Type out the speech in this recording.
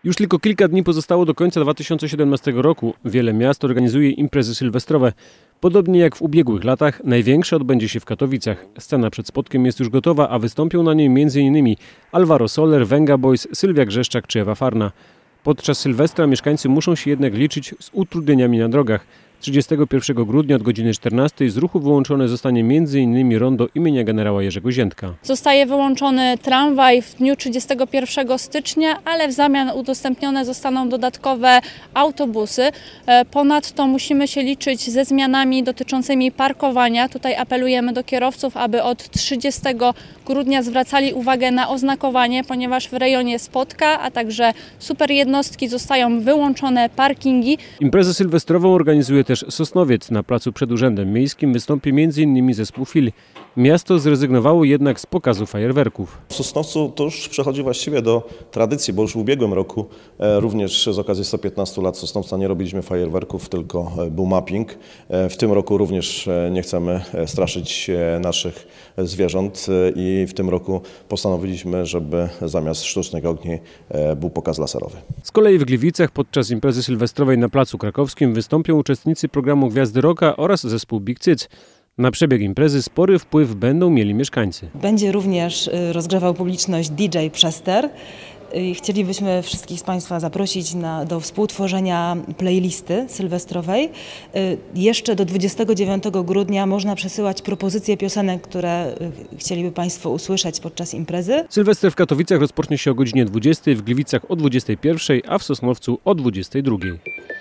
Już tylko kilka dni pozostało do końca 2017 roku. Wiele miast organizuje imprezy sylwestrowe. Podobnie jak w ubiegłych latach, największa odbędzie się w Katowicach. Scena przed spotkiem jest już gotowa, a wystąpią na niej m.in. Alvaro Soler, Venga Boys, Sylwia Grzeszczak czy Ewa Farna. Podczas Sylwestra mieszkańcy muszą się jednak liczyć z utrudnieniami na drogach. 31 grudnia od godziny 14 z ruchu wyłączone zostanie m.in. rondo imienia generała Jerzego Ziętka. Zostaje wyłączony tramwaj w dniu 31 stycznia, ale w zamian udostępnione zostaną dodatkowe autobusy. Ponadto musimy się liczyć ze zmianami dotyczącymi parkowania. Tutaj apelujemy do kierowców, aby od 30 grudnia zwracali uwagę na oznakowanie, ponieważ w rejonie Spodka, a także superjednostki zostają wyłączone parkingi. Imprezę sylwestrową organizuje też Sosnowiec. Na placu przed Urzędem Miejskim wystąpi m.in. zespół FIL. Miasto zrezygnowało jednak z pokazu fajerwerków. W Sosnowcu to już przechodzi właściwie do tradycji, bo już w ubiegłym roku również z okazji 115 lat Sosnowca nie robiliśmy fajerwerków, tylko był mapping. W tym roku również nie chcemy straszyć naszych zwierząt i w tym roku postanowiliśmy, żeby zamiast sztucznych ogni był pokaz laserowy. Z kolei w Gliwicach podczas imprezy sylwestrowej na Placu Krakowskim wystąpią uczestnicy programu Gwiazdy Rocka oraz zespół Big Cyc. Na przebieg imprezy spory wpływ będą mieli mieszkańcy. Będzie również rozgrzewał publiczność DJ Przester. Chcielibyśmy wszystkich z Państwa zaprosić do współtworzenia playlisty sylwestrowej. Jeszcze do 29 grudnia można przesyłać propozycje piosenek, które chcieliby Państwo usłyszeć podczas imprezy. Sylwester w Katowicach rozpocznie się o godzinie 20, w Gliwicach o 21, a w Sosnowcu o 22.